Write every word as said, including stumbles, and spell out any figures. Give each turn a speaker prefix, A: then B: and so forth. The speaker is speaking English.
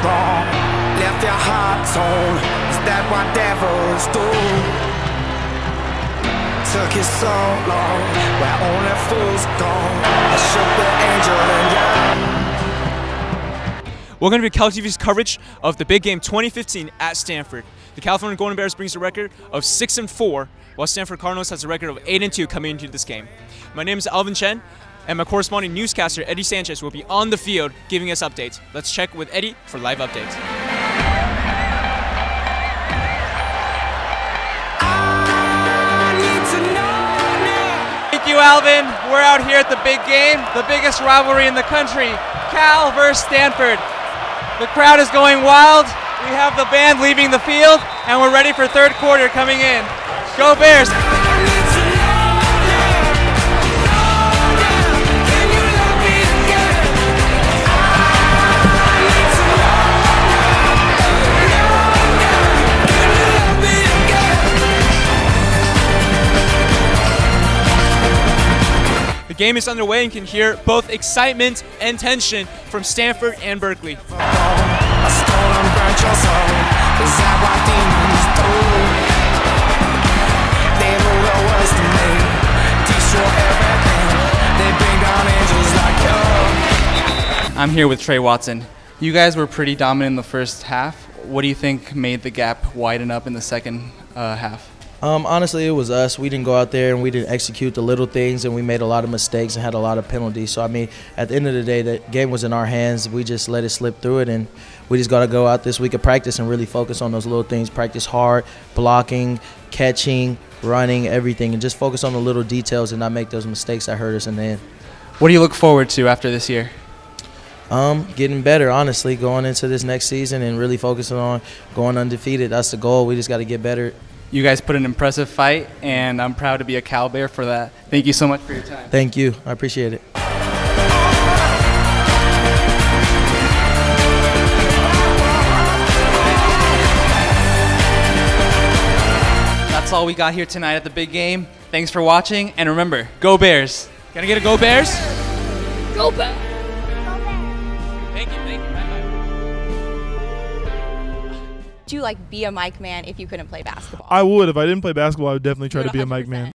A: wrong. Left your heart torn. Is that what devils do? Took you so long, where only fools gone. I shook the angel in you.
B: Welcome to CalTV's coverage of the big game twenty fifteen at Stanford. The California Golden Bears brings a record of six and four, while Stanford Cardinals has a record of eight and two coming into this game. My name is Alvin Chen, and my corresponding newscaster Eddie Sanchez will be on the field giving us updates. Let's check with Eddie for live updates.
C: Thank you, Alvin. We're out here at the big game, the biggest rivalry in the country, Cal versus Stanford. The crowd is going wild. We have the band leaving the field, and we're ready for third quarter coming in. Go Bears!
B: The game is underway and can hear both excitement and tension from Stanford and Berkeley.
C: I'm here with Trey Watson. You guys were pretty dominant in the first half. What do you think made the gap widen up in the second uh, half?
D: Um, honestly, it was us. We didn't go out there and we didn't execute the little things, and we made a lot of mistakes and had a lot of penalties. So, I mean, at the end of the day, the game was in our hands. We just let it slip through it, and we just got to go out this week of practice and really focus on those little things, practice hard, blocking, catching, running, everything, and just focus on the little details and not make those mistakes that hurt us in the end.
C: What do you look forward to after this year?
D: Um, getting better, honestly, going into this next season and really focusing on going undefeated. That's the goal. We just got to get better.
C: You guys put an impressive fight, and I'm proud to be a Cal Bear for that. Thank you so much for your time.
D: Thank you. I appreciate it.
C: That's all we got here tonight at the big game. Thanks for watching, and remember, go Bears.
B: Can I get a go Bears?
E: Go Bears!
B: Thank you, thank you. Bye-bye.
E: Would you like be a mic man if you couldn't play basketball?
F: I would. If I didn't play basketball, I would definitely try
E: You
F: to
E: would
F: be a mic man.
E: one hundred percent.